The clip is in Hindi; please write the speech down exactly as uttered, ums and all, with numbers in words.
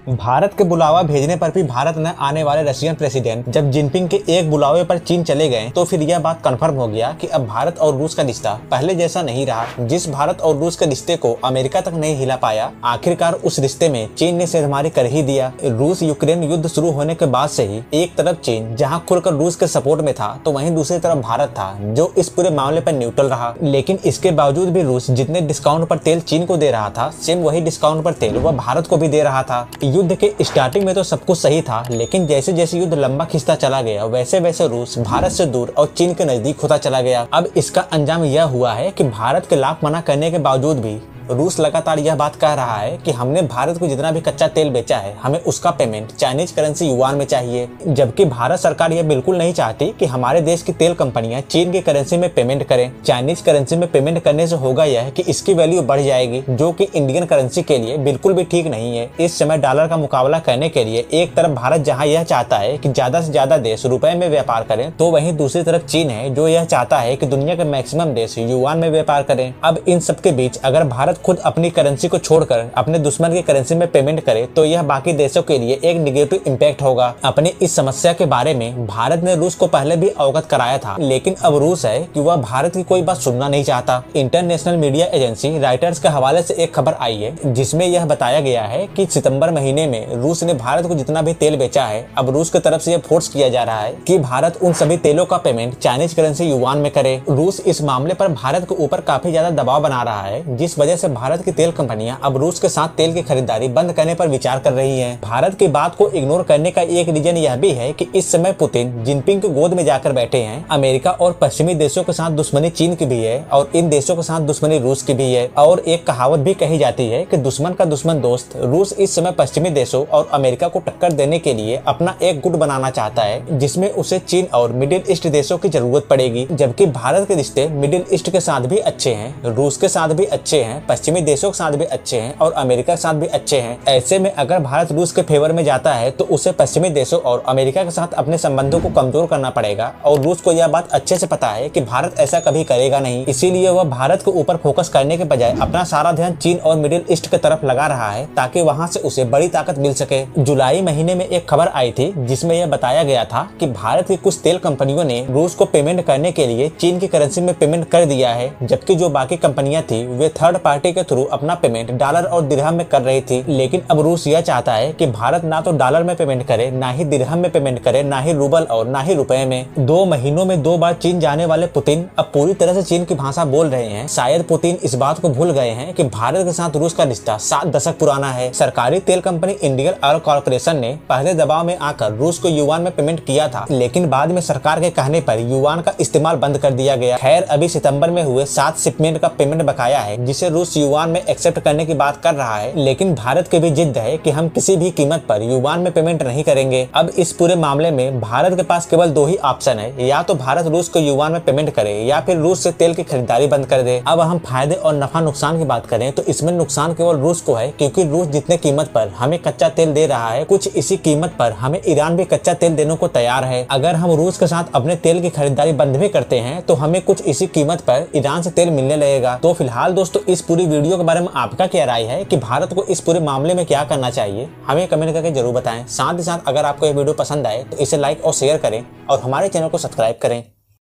भारत के बुलावा भेजने पर भी भारत न आने वाले रशियन प्रेसिडेंट जब जिनपिंग के एक बुलावे पर चीन चले गए तो फिर यह बात कंफर्म हो गया कि अब भारत और रूस का रिश्ता पहले जैसा नहीं रहा। जिस भारत और रूस के रिश्ते को अमेरिका तक नहीं हिला पाया, आखिरकार उस रिश्ते में चीन ने सेंधमारी कर ही दिया। रूस यूक्रेन युद्ध शुरू होने के बाद से ही एक तरफ चीन जहां खुलकर रूस के सपोर्ट में था, तो वहीं दूसरी तरफ भारत था जो इस पूरे मामले पर न्यूट्रल रहा। लेकिन इसके बावजूद भी रूस जितने डिस्काउंट पर तेल चीन को दे रहा था, सेम वही डिस्काउंट पर तेल वह भारत को भी दे रहा था। युद्ध के स्टार्टिंग में तो सब कुछ सही था, लेकिन जैसे जैसे युद्ध लंबा खिंचता चला गया वैसे वैसे रूस भारत से दूर और चीन के नजदीक होता चला गया। अब इसका अंजाम यह हुआ है कि भारत के लाख मना करने के बावजूद भी रूस लगातार यह बात कह रहा है कि हमने भारत को जितना भी कच्चा तेल बेचा है, हमें उसका पेमेंट चाइनीज करेंसी युआन में चाहिए। जबकि भारत सरकार यह बिल्कुल नहीं चाहती कि हमारे देश की तेल कंपनियां चीन की करेंसी में पेमेंट करें। चाइनीज करेंसी में पेमेंट करने से होगा यह कि इसकी वैल्यू बढ़ जाएगी, जो कि इंडियन करेंसी के लिए बिल्कुल भी ठीक नहीं है। इस समय डॉलर का मुकाबला करने के लिए एक तरफ भारत जहाँ यह चाहता है कि ज्यादा से ज्यादा देश रुपए में व्यापार करें, तो वहीं दूसरी तरफ चीन है जो यह चाहता है कि दुनिया के मैक्सिमम देश युआन में व्यापार करें। अब इन सबके बीच अगर भारत खुद अपनी करेंसी को छोड़कर अपने दुश्मन की करेंसी में पेमेंट करे तो यह बाकी देशों के लिए एक निगेटिव इम्पैक्ट होगा। अपनी इस समस्या के बारे में भारत ने रूस को पहले भी अवगत कराया था, लेकिन अब रूस है कि वह भारत की कोई बात सुनना नहीं चाहता। इंटरनेशनल मीडिया एजेंसी राइटर्स के हवाले से एक खबर आई है जिसमें यह बताया गया है कि सितंबर महीने में रूस ने भारत को जितना भी तेल बेचा है, अब रूस की तरफ से यह फोर्स किया जा रहा है कि भारत उन सभी तेलों का पेमेंट चाइनीज करेंसी युआन में करे। रूस इस मामले पर भारत के ऊपर काफी ज्यादा दबाव बना रहा है, जिस वजह से भारत की तेल कंपनियां अब रूस के साथ तेल की खरीदारी बंद करने पर विचार कर रही हैं। भारत की बात को इग्नोर करने का एक रीजन यह भी है कि इस समय पुतिन जिनपिंग की गोद में जाकर बैठे हैं। अमेरिका और पश्चिमी देशों के साथ दुश्मनी चीन की भी है और इन देशों के साथ दुश्मनी रूस की भी है। और एक कहावत भी कही जाती है कि दुश्मन का दुश्मन दोस्त। रूस इस समय पश्चिमी देशों और अमेरिका को टक्कर देने के लिए अपना एक गुट बनाना चाहता है, जिसमें उसे चीन और मिडिल ईस्ट देशों की जरूरत पड़ेगी। जबकि भारत के रिश्ते मिडिल ईस्ट के साथ भी अच्छे हैं, रूस के साथ भी अच्छे हैं, पश्चिमी देशों के साथ भी अच्छे हैं और अमेरिका के साथ भी अच्छे हैं। ऐसे में अगर भारत रूस के फेवर में जाता है तो उसे पश्चिमी देशों और अमेरिका के साथ अपने संबंधों को कमजोर करना पड़ेगा। और रूस को यह बात अच्छे से पता है कि भारत ऐसा कभी करेगा नहीं, इसीलिए वह भारत के ऊपर फोकस करने के बजाय अपना सारा ध्यान चीन और मिडिल ईस्ट की तरफ लगा रहा है, ताकि वहां से उसे बड़ी ताकत मिल सके। जुलाई महीने में एक खबर आई थी जिसमें यह बताया गया था कि भारत की कुछ तेल कंपनियों ने रूस को पेमेंट करने के लिए चीन की करेंसी में पेमेंट कर दिया है, जबकि जो बाकी कंपनियां थी वे थर्ड पार्टी के थ्रू अपना पेमेंट डॉलर और दिरहम में कर रही थी। लेकिन अब रूस यह चाहता है कि भारत ना तो डॉलर में पेमेंट करे, ना ही दिरहम में पेमेंट करे, ना ही रूबल और ना ही रुपए में। दो महीनों में दो बार चीन जाने वाले पुतिन अब पूरी तरह से चीन की भाषा बोल रहे हैं। शायद पुतिन इस बात को भूल गए हैं कि भारत के साथ रूस का रिश्ता सात दशक पुराना है। सरकारी तेल कंपनी इंडियन ऑयल कॉर्पोरेशन ने पहले दबाव में आकर रूस को युआन में पेमेंट किया था, लेकिन बाद में सरकार के कहने पर युआन का इस्तेमाल बंद कर दिया गया। खैर, अभी सितंबर में हुए सात शिपमेंट का पेमेंट बकाया है, जिसे रूस युआन में एक्सेप्ट करने की बात कर रहा है। लेकिन भारत की भी जिद है कि हम किसी भी कीमत पर युआन में पेमेंट नहीं करेंगे। अब इस पूरे मामले में भारत के पास केवल दो ही ऑप्शन है, या तो भारत रूस को युआन में पेमेंट करे या फिर रूस से तेल की खरीदारी बंद कर दे। अब हम फायदे और नफा नुकसान की बात करें तो इसमें नुकसान केवल रूस को है, क्योंकि रूस जितने कीमत पर हमें कच्चा तेल दे रहा है, कुछ इसी कीमत पर हमें ईरान भी कच्चा तेल देने को तैयार है। अगर हम रूस के साथ अपने तेल की खरीदारी बंद भी करते हैं तो हमें कुछ इसी कीमत पर ईरान से तेल मिलने लगेगा। तो फिलहाल दोस्तों, इस पूरी वीडियो के बारे में आपका क्या राय है कि भारत को इस पूरे मामले में क्या करना चाहिए, हमें कमेंट करके जरूर बताएं। साथ ही साथ अगर आपको ये वीडियो पसंद आए तो इसे लाइक और शेयर करें और हमारे चैनल को सब्सक्राइब करें।